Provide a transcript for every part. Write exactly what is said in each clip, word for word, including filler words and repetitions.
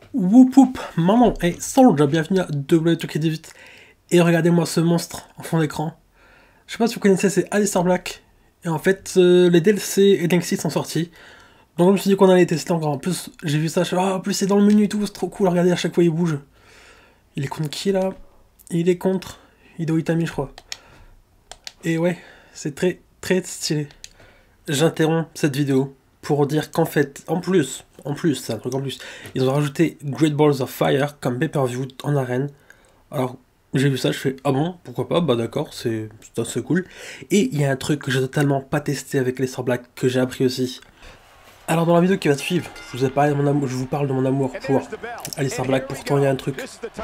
Whoop whoop, maman et Soldier, bienvenue à W deux K dix-huit. Et regardez-moi ce monstre en fond d'écran. Je sais pas si vous connaissez, c'est Aleister Black. Et en fait, euh, les D L C et N X T sont sortis. Donc je me suis dit qu'on allait tester encore. En plus, j'ai vu ça, je... ah, en plus c'est dans le menu et tout, c'est trop cool. Regardez, à chaque fois il bouge. Il est contre qui là? Il est contre Hideo Itami, je crois. Et ouais, c'est très très stylé. J'interromps cette vidéo pour dire qu'en fait, en plus, en plus, c'est un truc en plus, ils ont rajouté Great Balls of Fire comme pay-per-view en arène. Alors, j'ai vu ça, je fais, ah bon, pourquoi pas, bah d'accord, c'est assez cool. Et il y a un truc que j'ai totalement pas testé avec Aleister Black, que j'ai appris aussi. Alors dans la vidéo qui va suivre, je vous, ai parlé de mon amour, je vous parle de mon amour pour Aleister Black, pourtant il y a un truc.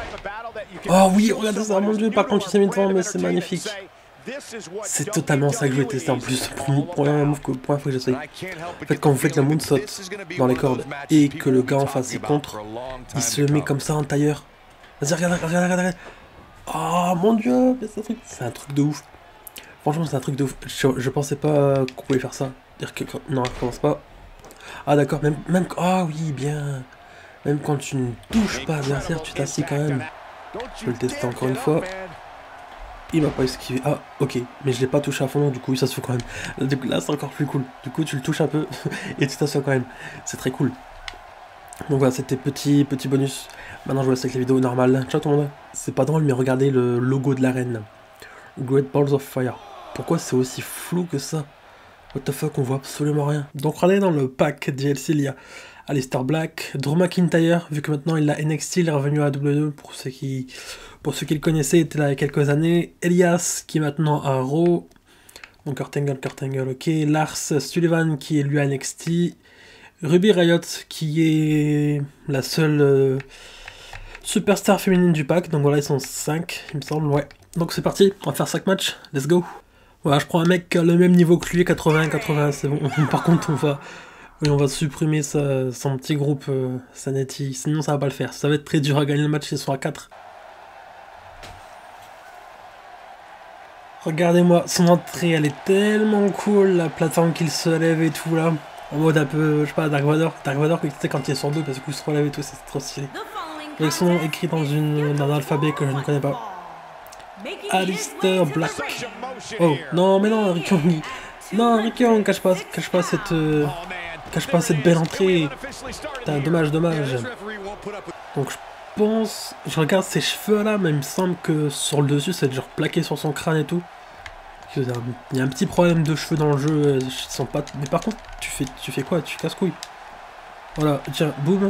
Oh oui, regardez ça, mon dieu, par contre il s'est mis devant, mais c'est magnifique. C'est totalement ça que je vais tester en plus, pour première move que, première fois que j'essaye. En fait, quand vous faites la moonsault dans les cordes et que le gars en face est contre, il se met comme ça en tailleur. Vas-y, regarde, regarde, regarde, regarde. Oh mon dieu, c'est un truc de ouf. Franchement, c'est un truc de ouf. Je, je pensais pas qu'on pouvait faire ça. Dire que non, je commence pas. Ah d'accord, même même ah oui, bien. Même quand tu ne touches pas l'adversaire, tu t'assis quand même. Je vais le tester encore une fois. Il m'a pas esquivé. Ah, ok. Mais je l'ai pas touché à fond, donc du coup, ça se fait quand même. Du coup, là, c'est encore plus cool. Du coup, tu le touches un peu et tu t'assois quand même. C'est très cool. Donc voilà, c'était petit, petit bonus. Maintenant, je vous laisse avec les vidéos normales. Ciao tout le monde. C'est pas drôle, mais regardez le logo de l'arène. Great Balls of Fire. Pourquoi c'est aussi flou que ça? What the fuck, on voit absolument rien. Donc, regardez dans le pack D L C, il y a Aleister Black, Drew McIntyre, vu que maintenant il a N X T, il est revenu à W deux pour ceux qui pour ceux qui le connaissaient, il était là il y a quelques années. Elias qui est maintenant à Raw, donc Kurt Angle, Kurt Angle, ok. Lars Sullivan qui est lui à N X T. Ruby Riott qui est la seule euh, superstar féminine du pack, donc voilà, ils sont cinq, il me semble, ouais. Donc c'est parti, on va faire cinq matchs, let's go. Voilà, je prends un mec le même niveau que lui, quatre-vingts, quatre-vingts, c'est bon. Par contre, on va... Oui, on va supprimer sa, son petit groupe euh, Sanity, sinon ça va pas le faire. Ça va être très dur à gagner le match, ils sont à quatre. Regardez-moi, son entrée, elle est tellement cool, la plateforme qu'il se lève et tout là. En mode un peu, je sais pas, Dark Vador. Dark Vador, tu sais, quand il est sur deux, parce qu'il se relève et tout, c'est trop stylé. Avec son nom écrit dans, une, dans un alphabet que je ne connais pas. Aleister Black. Oh, non, mais non, Ricky, non, Ricky, on cache pas, cache pas cette... Euh... Cache pas cette belle entrée. Putain, dommage, dommage. Donc je pense... Je regarde ses cheveux là, mais il me semble que sur le dessus, c'est genre plaqué sur son crâne et tout. Il y a un petit problème de cheveux dans le jeu. Ils sont pas... Mais par contre, tu fais, tu fais quoi? Tu casses couille. Voilà, tiens, boum.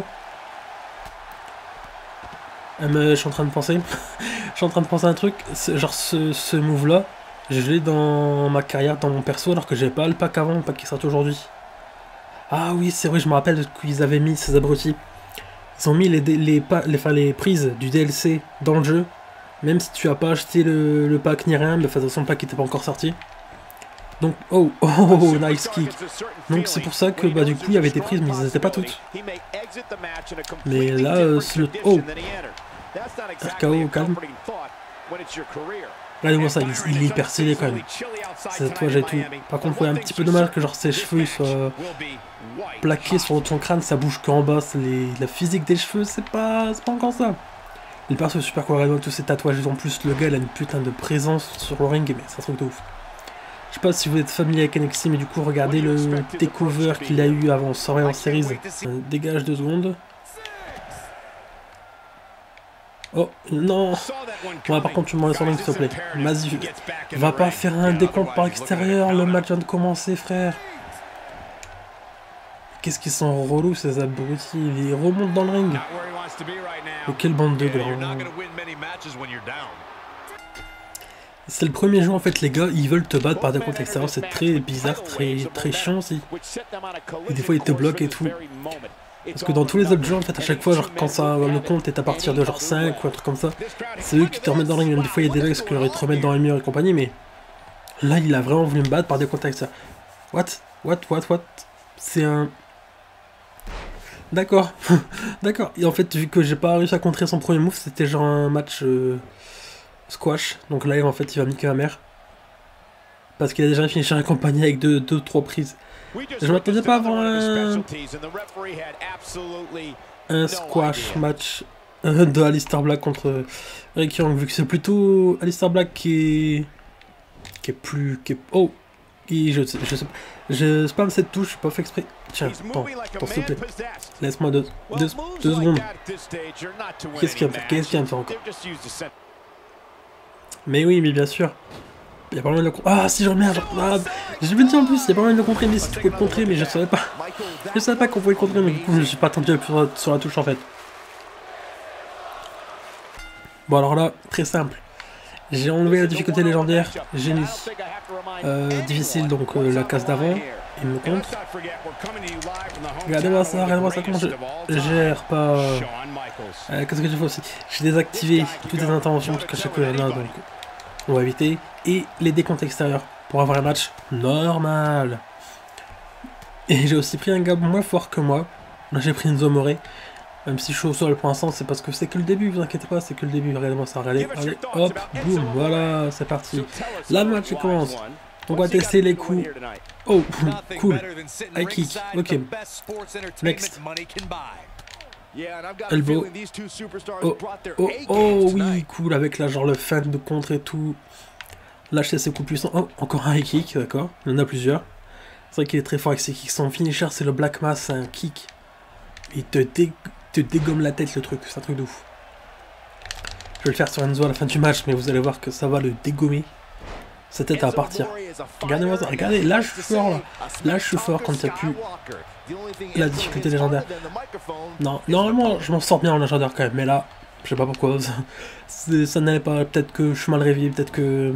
Ah, mais je suis en train de penser. Je suis en train de penser à un truc. Genre ce, ce move là, je l'ai dans ma carrière, dans mon perso, alors que j'avais pas le pack avant, le pack qui sort aujourd'hui. Ah oui, c'est vrai, je me rappelle qu'ils avaient mis ces abrutis. Ils ont mis les, les, les, les, enfin, les prises du D L C dans le jeu. Même si tu as pas acheté le, le pack ni rien, mais de toute façon le pack n'était pas encore sorti. Donc, oh, oh, oh, nice kick. Donc c'est pour ça que bah du coup il y avait des prises, mais ils n'étaient pas toutes. Mais là, euh, c'est le... Oh, R K O, calme. Regardez-moi ça, il, il est hyper stylé quand même. C'est toi, j'ai tout. Par contre, ouais, un petit peu dommage que genre ses cheveux ils soient plaqués sur son crâne, ça bouge qu'en bas. Les... La physique des cheveux, c'est pas... pas encore ça. Le perso est super cohérent avec tous ses tatouages. En plus, le gars il a une putain de présence sur le ring, mais c'est un truc de ouf. Je sais pas si vous êtes familier avec N X T, mais du coup, regardez le takeover qu'il a eu avant Survivor Series. Euh, dégage deux secondes. Oh non. Ouais, par contre tu m'en laisses en ligne s'il te plaît. Vas-y, va pas faire un décompte par l'extérieur, le match vient de commencer frère. Qu'est-ce qu'ils sont relous ces abrutis, ils remontent dans le ring. Oh, quelle bande de grands. C'est le premier jeu en fait les gars, ils veulent te battre par décompte extérieur, c'est très bizarre, très, très chiant aussi. Et des fois ils te bloquent et tout. Parce que dans tous les autres jeux, en fait, à chaque fois, genre quand ça, le compte est à partir de genre cinq ou un truc comme ça, c'est eux qui te remettent dans le ring. Même des fois, il y a des mecs qui te remettent dans les murs et compagnie, mais là, il a vraiment voulu me battre par des contacts. Ça. What? What? What? What? C'est un... D'accord. D'accord. Et en fait, vu que j'ai pas réussi à contrer son premier move, c'était genre un match euh, squash. Donc là, en fait, il va niquer ma mère. Parce qu'il a déjà fini chez un compagnie avec deux, deux, trois prises. Je m'attendais pas à avoir un... un squash match euh, de Aleister Black contre Eric Young, vu que c'est plutôt Aleister Black qui est qui est plus qui est... oh qui, je sais je sais pas je spam cette touche, j'ai pas fait exprès. Tiens, attends, attends s'il te plaît, laisse-moi deux, deux, deux secondes. Qu'est-ce qu'il y a qu'est-ce qu'il y a à me faire encore? Mais oui, mais bien sûr. Il y a pas moyen de le contrer. Ah si je remets, ah, j'ai vu dire en plus, il y a pas moyen de le contrer, mais si tu peux le contrer, mais je savais pas. Je savais pas qu'on pouvait le contrer, mais du coup je me suis pas attendu sur, sur la touche en fait. Bon alors là, très simple. J'ai enlevé la difficulté légendaire, génie. Euh, difficile, donc euh, la case d'avant, il me compte. Regardez-moi ça, regardez-moi ça, comment je, je gère pas... Euh, Qu'est-ce que j'ai fait aussi? J'ai désactivé toutes les interventions, parce qu'à chaque fois il y en a, donc on va éviter. Et les décomptes extérieurs, pour avoir un match normal. Et j'ai aussi pris un gars moins fort que moi. Là j'ai pris une Zomoré. Même si je suis au sol pour l'instant, c'est parce que c'est que le début, vous inquiétez pas, c'est que le début. Regardez-moi ça, regardez. Allez, hop, boum, voilà, c'est parti. Là, le match commence. On va tester les coups. Oh, cool. High kick, ok. Next. Elbow. Oh, oh, oh, oui, cool, avec là, genre le feint de contre et tout. Lâcher ses coups puissants. Oh, encore un high kick, d'accord. Il y en a plusieurs. C'est vrai qu'il est très fort avec ses kicks. Son finisher, c'est le Black Mass, c'est un kick. Il te dé... te dégomme la tête le truc, c'est un truc de ouf. Je vais le faire sur Enzo à la fin du match, mais vous allez voir que ça va le dégommer. Sa tête va partir. Regardez-moi ça, regardez, là je suis fort là. Là je suis fort quand il n'y a plus la difficulté légendaire. Non, normalement je m'en sors bien en légendaire quand même, mais là, je sais pas pourquoi. Ça, ça n'allait pas, peut-être que je suis mal réveillé, peut-être que...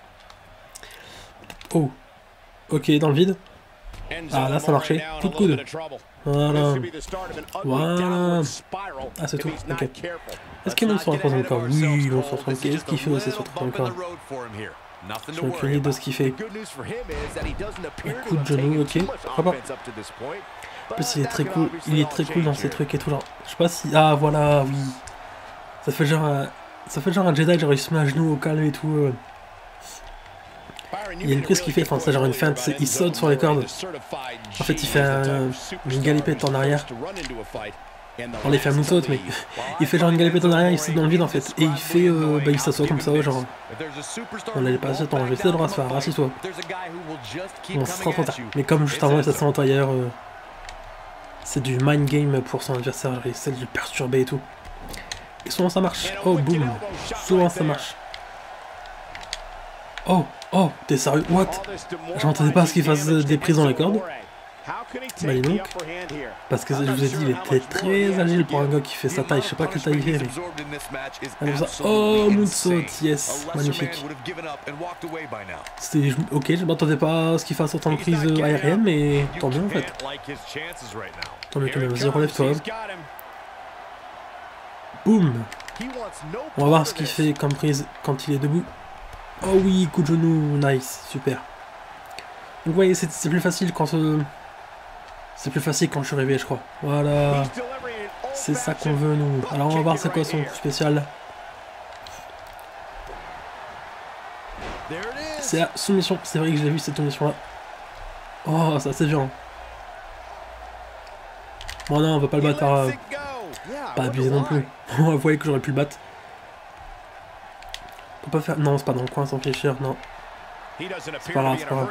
Oh, ok, dans le vide. Ah là ça marchait, coup de coude. Voilà. Voilà. Ah c'est tout, ok. Est-ce qu'il monte sur la troisième corde? Oui, il monte sur la troisième corde. Qu'est-ce qu'il fait aussi sur la troisième corde? Je me crie de ce qu'il fait. Un coup de genou, ok. Pourquoi pas? En plus il est très cool, il est très cool dans ces trucs et tout genre. Je sais pas si... Ah voilà, oui. Ça fait genre un... Ça fait genre un Jedi, genre il se met à genoux au calme et tout. Euh... Il y a une prise qu'il fait, enfin c'est genre une feinte, il saute sur les cordes. En fait il fait un, une galipette en arrière. On les fait un moonsault, mais il fait genre une galipette en arrière, il saute dans le vide en fait. Et il fait, euh, bah il s'assoit comme ça, genre. On n'allait pas, attends, je vais essayer de le faire, rassis-toi. Bon, c'est trop trop tard. Mais comme juste avant il s'assoit ailleurs, euh, c'est du mind game pour son adversaire, il essaie de le perturber et tout. Et souvent ça marche. Oh boum, souvent ça marche. Oh, oh, t'es sérieux? What? J'entendais pas ce qu'il fasse des prises dans les cordes. Bah dis donc. Parce que je vous ai dit, il était très agile pour un gars qui fait sa taille. Je sais pas quelle taille il fait, mais... Allez, ça. Oh, moonsault, yes, magnifique. C'était... Ok, je m'attendais pas à ce qu'il fasse autant de prises aériennes, mais tant mieux en fait. Tant mieux, tant mieux. Vas-y, relève-toi. Boum. On va voir ce qu'il fait comme prise quand il est debout. Oh oui, coup de genou, nice, super. Donc vous voyez, c'est plus facile quand euh, c'est plus facile quand je suis réveillé, je crois. Voilà, c'est ça qu'on veut nous. Alors on va voir c'est quoi son coup spécial. C'est la soumission, c'est vrai que j'ai vu cette soumission là. Oh, ça c'est violent. Bon non, on va pas le battre, euh, pas abuser non plus. Vous voyez que j'aurais pu le battre. On peut pas faire... Non, c'est pas dans le coin sans fléchir, non. C'est pas grave, c'est pas grave.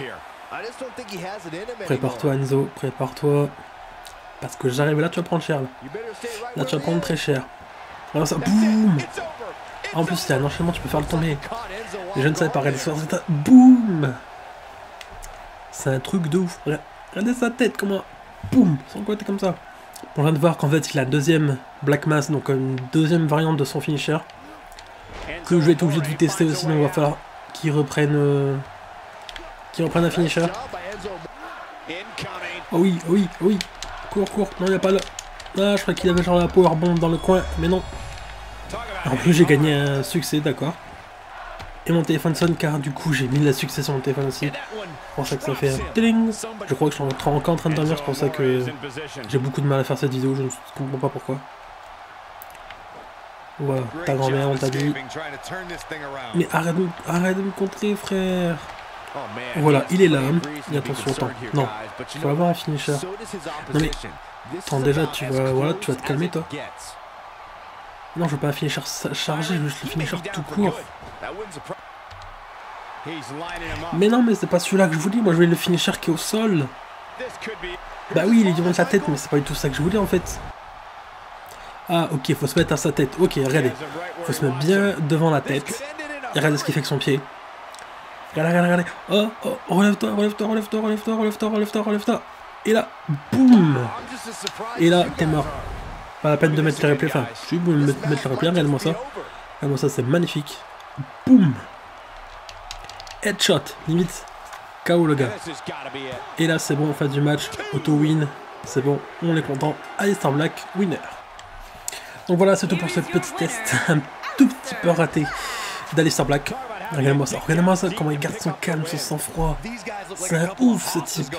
Prépare-toi Enzo, prépare-toi. Parce que j'arrive là, tu vas prendre cher. Là, là tu vas prendre très cher. Alors ça, boum. En plus, il y a un enchaînement, tu peux faire le tomber. Et je ne savais pas, regardez ça. Boum. C'est un truc de ouf. Regardez sa tête, comment... Boum, sans côté comme ça. On vient de voir qu'en fait, il a la deuxième Black Mass, donc une deuxième variante de son finisher. Que je vais être obligé de vous tester aussi, donc il va falloir qu'ils reprennent euh, qu'ils reprennent un finisher. Oh oui, oh oui, oh oui. Cours, cours. Non, il n'y a pas le... Ah, je crois qu'il avait genre la powerbomb dans le coin, mais non. En plus, j'ai gagné un succès, d'accord. Et mon téléphone sonne car du coup, j'ai mis la succès sur mon téléphone aussi. C'est pour ça que ça fait un tiling. Je crois que je suis encore en train de dormir, c'est pour ça que j'ai beaucoup de mal à faire cette vidéo, je ne comprends pas pourquoi. Voilà, ta grand-mère, on t'a dit. Mais arrête de, arrête de me contrer, frère. Voilà, il est là. Et attention, attends. Non, il faut avoir un finisher. Non mais, attends, déjà, tu vas, voilà, tu vas te calmer, toi. Non, je veux pas un finisher chargé, je veux juste le finisher tout court. Mais non, mais c'est pas celui-là que je voulais. Moi, je voulais le finisher qui est au sol. Bah oui, il est devant sa tête, mais c'est pas du tout ça que je voulais, en fait. Ah, ok, faut se mettre à sa tête. Ok, regardez. Faut se mettre bien devant la tête. Et regardez ce qu'il fait avec son pied. Regardez, regardez, regardez. Oh, oh, relève-toi, relève-toi, relève-toi, relève-toi, relève-toi, relève-toi, relève-toi. Et là, boum. Et là, t'es mort. Pas la peine de mettre le replay. Enfin, je suis boum, mettre, mettre le replay. Regarde-moi ça. Regarde-moi ça, c'est magnifique. Boum. Headshot, limite. K O le gars. Et là, c'est bon, fin du match. Auto-win. C'est bon, on est content. Alistar Black, winner. Donc voilà, c'est tout pour ce petit test. Un tout petit peu raté d'Alistar Black. Regardez-moi ça, regardez-moi ça, comment il garde son calme, son sang-froid. C'est un ouf ce type.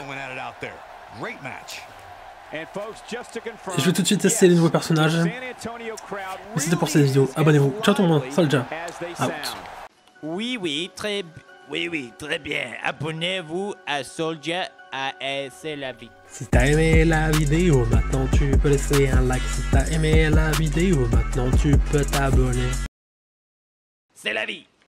Et je vais tout de suite tester les nouveaux personnages. Et c'était pour cette vidéo. Abonnez-vous. Ciao tout le monde. Soldier. Out. Oui, oui, très, oui, oui, très bien. Abonnez-vous à Soldier. Ah, c'est la vie. Si t'as aimé la vidéo, maintenant tu peux laisser un like. Si t'as aimé la vidéo, maintenant tu peux t'abonner. C'est la vie.